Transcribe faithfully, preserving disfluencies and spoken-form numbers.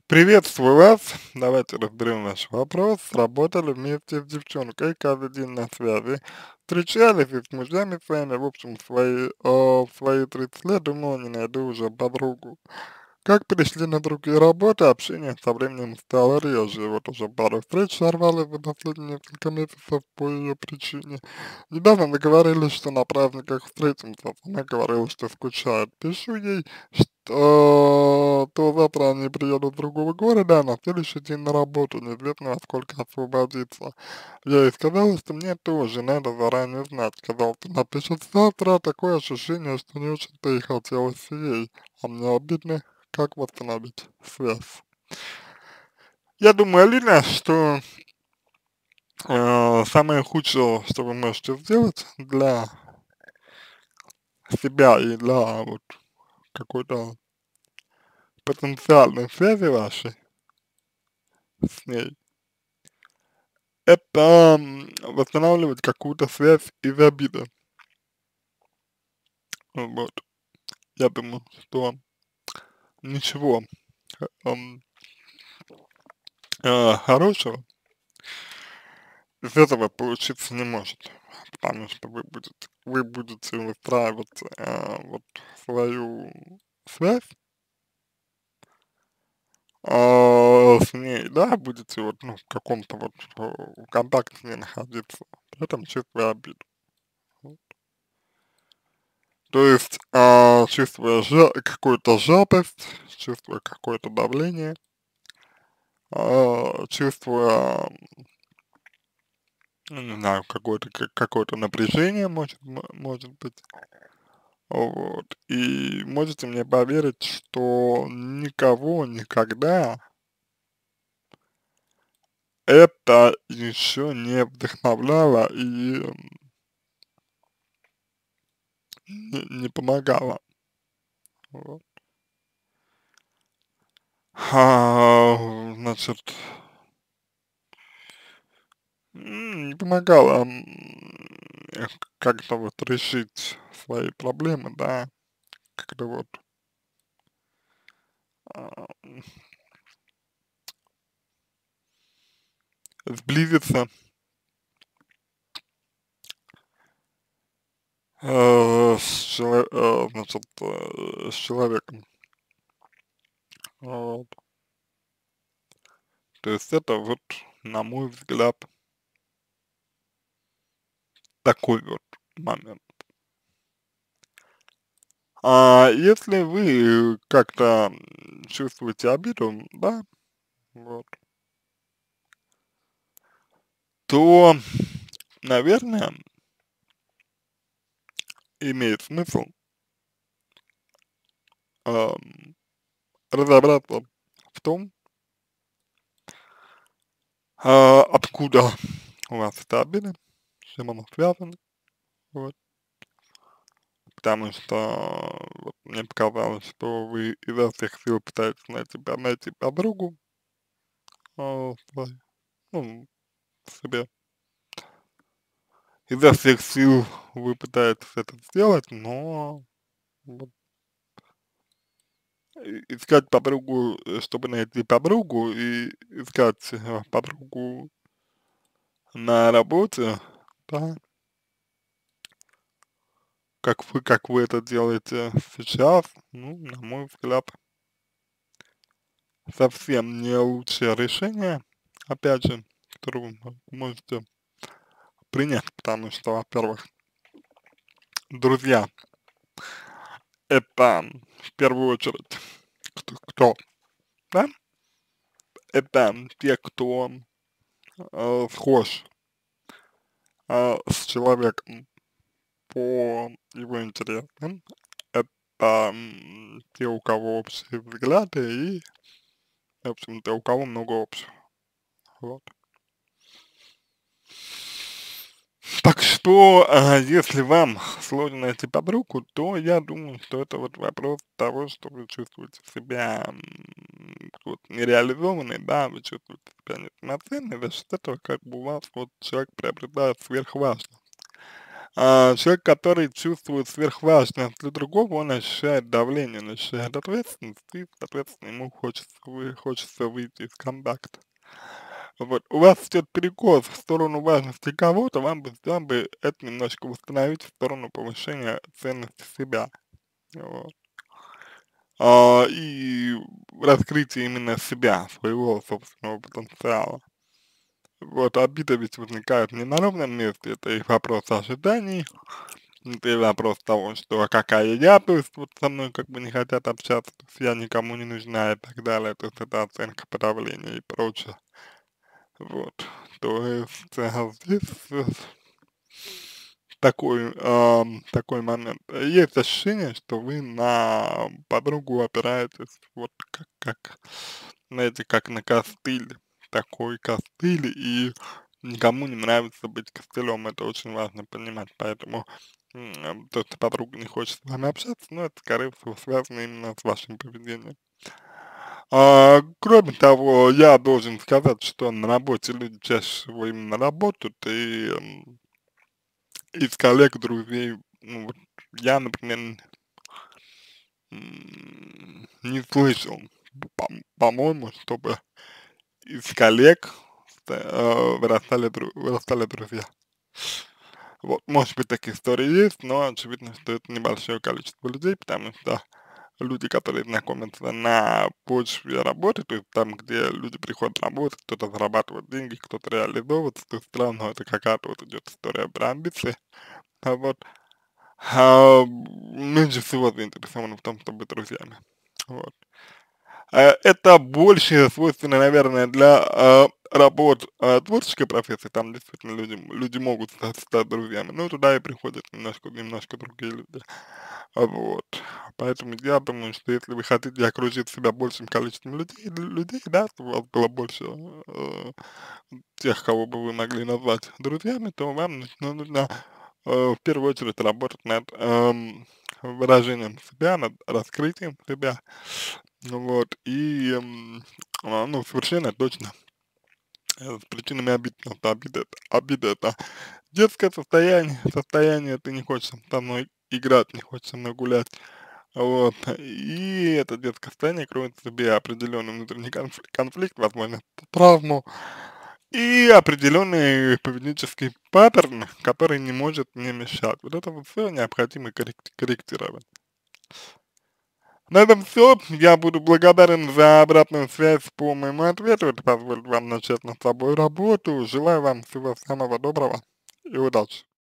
Приветствую вас. Давайте разберем ваш вопрос. Работали вместе с девчонкой, каждый день на связи. Встречались и с мужьями своими, в общем, в свои, о, в свои тридцать лет, думал, не найду уже подругу. Как перешли на другие работы, общение со временем стало реже. Вот уже пару встреч сорвалось за последние несколько месяцев по ее причине. Недавно договорились, что на праздниках встретимся. Она говорила, что скучает. Пишу ей, что то завтра они приедут с другого города, а на следующий день на работу, неизвестно во сколько освободиться. Я ей сказала, что мне тоже надо заранее знать. Сказал, что напишет завтра, такое ощущение, что не очень-то и хотелось ей. А мне обидно, как восстановить связь. Я думаю, Алина, что э, самое худшее, что вы можете сделать для себя и для вот какой-то потенциальной связи вашей с ней, это м, восстанавливать какую-то связь из обиды. Вот. Я думаю, что ничего э, ам, э, хорошего из этого получиться не может, потому что вы будете, вы будете выстраивать э, вот свою связь а, с ней, да, будете вот, ну, в каком-то вот э, контакте с ней находиться, при этом чувствуя обиду. Вот. То есть, а, чувствуя жа какую-то жадность, чувствуя какое-то давление, а, чувствуя, ну, не знаю, какое-то ка- какое-то напряжение, может, м- может быть, вот. И можете мне поверить, что никого никогда это еще не вдохновляло и м, не, не помогало. Вот. А, значит, м, не помогало м, э, как-то вот решить свои проблемы, да, как-то вот а, сблизиться э, с, чело- э, значит, э, с человеком. Вот. То есть это вот, на мой взгляд, такой вот момент. А если вы как-то м, чувствуете обиду, да, вот, то, наверное, имеет смысл ам, разобраться в том, а, откуда у вас эта обида, с чем она связана, вот, потому что вот, мне показалось, что вы изо всех сил пытаетесь найти, по- найти подругу, а, свою, ну, себе, изо всех сил вы пытаетесь это сделать, но вот, и- искать подругу, э, чтобы найти подругу, и искать э, подругу на работе, да, как вы, как вы это делаете сейчас, ну, на мой взгляд, совсем не лучшее решение, опять же, которое вы мо- можете принять, потому что, во-первых, друзья, это в первую очередь кто, кто, да? Это те, кто э, схож э, с человеком по его интересам, это м, те, у кого общие взгляды и, в общем-то, у кого много общего, вот. Так что, а, если вам сложно найти подругу, то я думаю, что это вот вопрос того, что вы чувствуете себя м, вот, нереализованной, да, вы чувствуете себя неполноценной, за счет этого как бы у вас вот человек приобретает сверхважность. А, человек, который чувствует сверхважность для другого, он ощущает давление, он ощущает ответственность, и, соответственно, ему хочется, вы, хочется выйти из контакта. Вот. У вас идет перекос в сторону важности кого-то, вам бы, вам бы это немножко восстановить в сторону повышения ценности себя. Вот. А, и раскрытие именно себя, своего собственного потенциала. Вот, обида ведь возникает не на ровном месте, это и вопрос ожиданий, это и вопрос того, что а какая я, то есть вот со мной как бы не хотят общаться, то есть я никому не нужна и так далее, то есть это оценка подавления и прочее. Вот, то есть а, здесь э, такой, ам, такой момент. Есть ощущение, что вы на подругу опираетесь вот как, как, знаете, как на костыль, такой костыль, и никому не нравится быть костылем, это очень важно понимать, поэтому м, то, что подруга не хочет с вами общаться, но это, скорее всего, связано именно с вашим поведением. А, кроме того, я должен сказать, что на работе люди чаще всего именно работают, и м, из коллег, друзей, ну вот я, например, м, не слышал, по- по-моему, чтобы из коллег э, вырастали, дру- вырастали друзья. Вот, может быть, такие истории есть, но очевидно, что это небольшое количество людей, потому что люди, которые знакомятся на почве работы, то есть там, где люди приходят работать, кто-то зарабатывает деньги, кто-то реализовывается, то есть все равно это какая-то вот идет история про амбиции. А вот а, меньше всего заинтересованы в том, чтобы быть друзьями. Вот. Э, это больше свойственно, наверное, для а, работ а, творческой профессии, там действительно люди, люди могут стать, стать друзьями, но туда и приходят немножко, немножко другие люди. А, Вот. Поэтому я думаю, что если вы хотите окружить себя большим количеством людей, людей, да, чтобы у вас было больше э, тех, кого бы вы могли назвать друзьями, то вам нужно, нужно э, в первую очередь работать над эм, выражением себя, над раскрытием себя, ну вот, и, м, а, ну, совершенно точно э, с причинами обид, потому что обида, это- обида это детское состояние, состояние, ты не хочешь со мной играть, не хочешь со мной гулять, вот, и это детское состояние кроет в себе определенный внутренний конфликт, конфликт, возможно, травму, и определенный поведенческий паттерн, который не может мне мешать. Вот это вот все необходимо коррек- корректировать. На этом все. Я буду благодарен за обратную связь по моему ответу. Это позволит вам начать над собой работу. Желаю вам всего самого доброго и удачи.